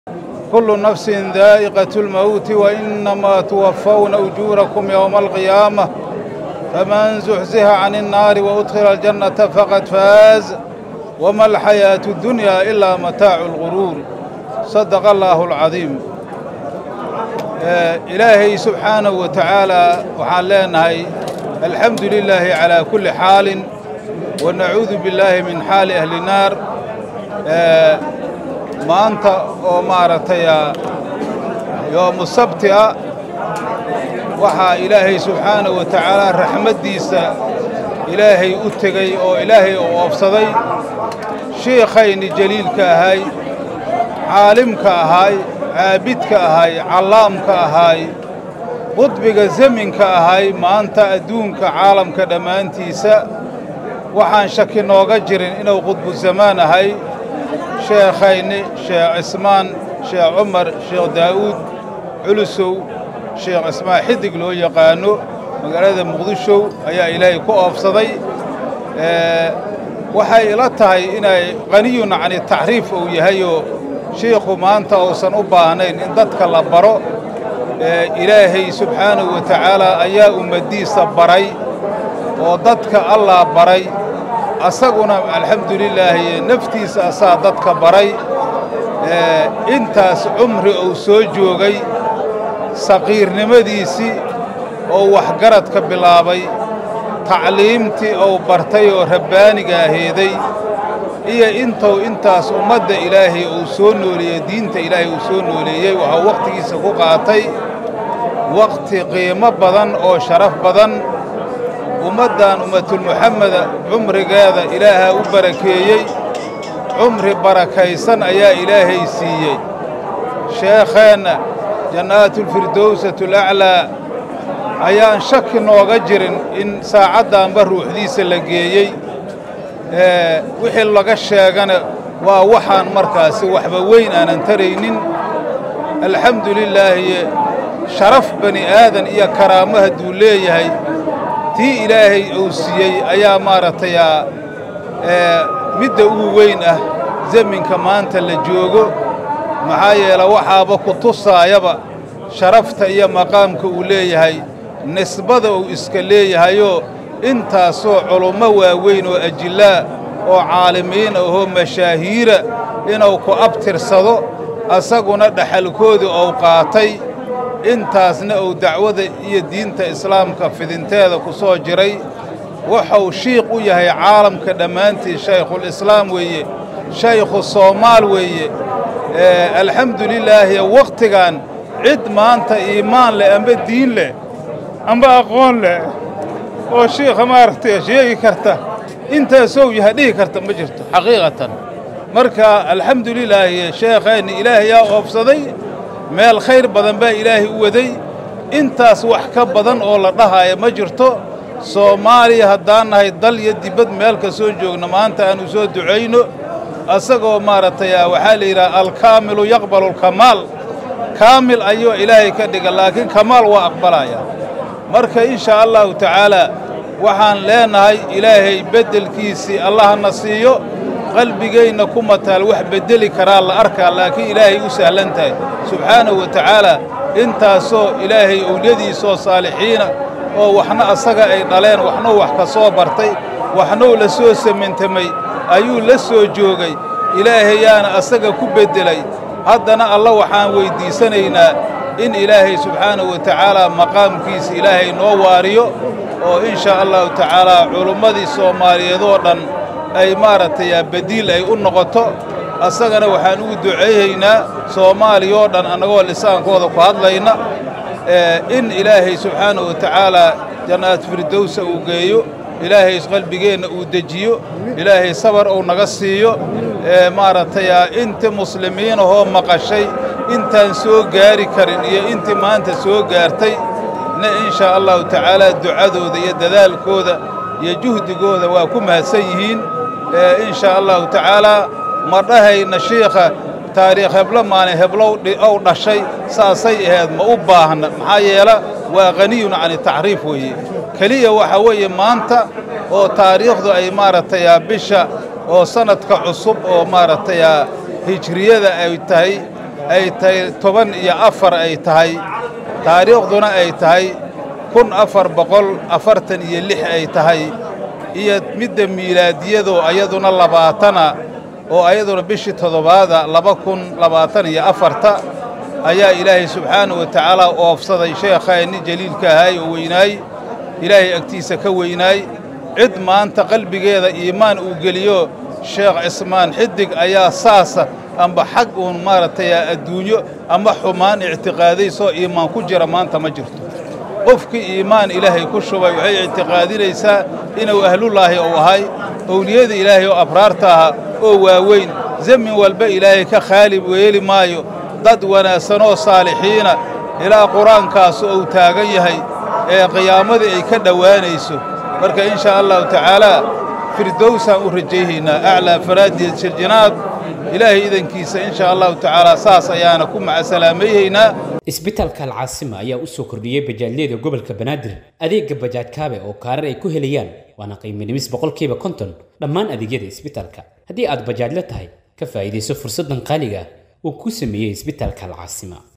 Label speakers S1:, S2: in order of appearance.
S1: كل نفس ذائقة الموت وإنما توفون أجوركم يوم القيامة فمن زحزح عن النار وأدخل الجنة فقد فاز وما الحياة الدنيا إلا متاع الغرور. صدق الله العظيم. إلهي سبحانه وتعالى وحالنا الحمد لله على كل حال ونعوذ بالله من حال أهل النار. ما أنت ومارتيا يوم السبت وحا إلهي سبحانه وتعالى رحمة ديسا إلهي أتغي أو إلهي أفصدي شيخين جليل كهاي عالم كهاي عابد كهاي علام كهاي قطبك زمن كهاي ما أنت أدونك عالم كدمانتيسا وحان شكي نوغا جرين إنو قطب الزمان هاي شيخين شيخ عثمان شيخ عمر شيخ داود علسو شيخ اسماء حدق لو يقانو مقالة مقدشو أيا إلهي كو أفصدي waxay ila tahay inay qaniyun aan taariif oo yahayo sheekhu maanta oo san u baahnayn in dadka la baro ilaahay subhanahu wa ta'ala ayaa ummadiisa baray oo dadka Allah baray asaguna alxamdulillah naftiisa asaa dadka baray intaas umri oo soo joogay saqiirnimadiisi oo wax garad ka bilaabay تعليمتي أو برتي أو رباني جاهدي هي إنتاس أمد إلهي أوسون لي دينت إلهي أوسون لي وهو وقت يسقط عطي وقت قيمة بدن أو شرف بدن أمدان أمة محمد عمر هذا إله وبركي عمر بركيسن يا إلهي سيي شيخنا جنات الفردوس الأعلى ayaan shaki nooga jirin in saacaddan ruuxdiisa la geeyay wixii laga sheegana waa waxaan markaas waxba weyn aanan taraynin alxamdulillah sharaf bani aadan iyo karaamaha duu leeyahay tii ilaahay uu siiyay ayaa maaratay midda ugu weyn ah zaminka maanta la joogo maxaa yeelay waxaaba ku tusaayaba sharafta iyo maqaamka uu leeyahay nisbada uu iska leeyahayo intaasoo culummo waaweyn oo ajillaa oo caalimiin oo mashaahiira inuu ku abtirsado asaguna dhaxalkoodii oo qaatay intaasna uu dacwada iyo diinta islaamka fidinteeda ku soo jiray wuxuu shiiq u yahay caalamka dhammaantii shaykhul islaam weeye shaykhu soomaal weeye alxamdulillah waqtigan cid maanta iimaan leh amba diin leh amba aqoon leh oo sheekha maartay sheegi karta inta soo yahay karta ma jirto xaqiiqatan marka alxamdulillah sheekhayn ilaahay yaa oofsaday meel khayr badan baa ilaahay u waday intaas wax ka badan oo la dhahayo ma jirto Soomaaliya haddaan nahay dal iyo dibad meel ka soo joogno maanta aanu soo duceyno asagoo maartay waxa la yiraahdaa al-kaamilu yaqbalu al-kamaal kaamil ayuu ilaahay ka dhiga laakiin kamaal waa aqbalaya marka insha Allah ta'ala waxaan leenahay ilaahay bedelkiisi Allah nasiyo qalbigeyna kuma taal wax bedeli kara la arka laakiin ilaahay u sahlantahay subhanahu wa ta'ala intaasoo ilaahay awliyadiisa saalixiina oo waxna asaga ay dhaleen waxna wax ka soo bartay waxna la soo sameyntamay ayuu la soo joogay ilaahay yaana asaga ku bedelay haddana Allah waxaan weydiisanaynaa in ilaahay subhanahu wa ta'ala maqaamkiisa ilaahay noo waariyo oo insha Allah ta'ala culummadii Soomaaliyeed oo dhan ay maaratay badiil ay u noqoto asagana waxaan ugu duceeynaa Soomaaliya oo dhan anagoo lisaankooda ku hadlayna in ilaahay subhanahu wa ta'ala jannaat firdaws uu geeyo ilaahay qalbigeena uu dejiyo ilaahay sabar uu naga siiyo maaratay inta muslimiin oo maqashay intaan soo gaari karin iyo intii maanta soo gaartay na insha Allah ta'ala ducadooda iyo dadaalkooda iyo juhdigooda waa ku mahadsan yihiin insha Allah ta'ala ma dhahayna sheekha taariikh hebla maana heblow oo dhashay saasay ahayd ma u baahna maxaa yeela waa qaniyun aan taariif weeye kaliya waxa weeye maanta oo taariikhdu ay maaratay bisha oo sanadka cusub oo maaratay hijriyada ay tahay ay tahay 14 ay tahay taariikhduna ay tahay 1446 ay tahay iyo midda miilaadiyadu ayaduna 20 oo ayaduna bishii 7 2024 ayaa ilaahay subxaanahu wa tacaala oofsaday sheekhaani jaliilka ahay oo weynaay ilaahay agtiisa ka weynaay cid maanta qalbigeeda iimaan uu geliyo sheekh cismaan xidig ayaa saasa amba xaq uun maaragtay adduunyo ama xumaan ictiqaadayso iimaan ku jira maanta ma jirto qofkii iimaan ilaahay ku shubay waxay ictiqaadinaysaa inuu ahlullaahi uu ahay awliyada ilaahay oo abraarta ah oo waaweyn zamin walba ilaahay ka khaalib weeli maayo dad wanaagsan oo saalixiina ilaa quraankaas uu taagan yahay ee qiyaamadii ay ka dhawaanayso marka insha Allah ta'ala firdawsa u rajayna a'la faraadiyat shirjinaad ilaahay idankiisa insha Allah ta'ala saas ayaana ku macsalaameeyna
S2: isbitaalka Al-Caasima ayaa u soo kordhiyay bajaajyada gobolka Banaadir adeega bajaaj kaabe oo kaarar ay ku helayaan waana qiimo dhimis 50% dhammaan adeegyada isbitaalka haddii aad bajaaj la tahay ka faa'iideyso fursadan qaaliga oo ku sameeyay isbitaalka Al-Caasima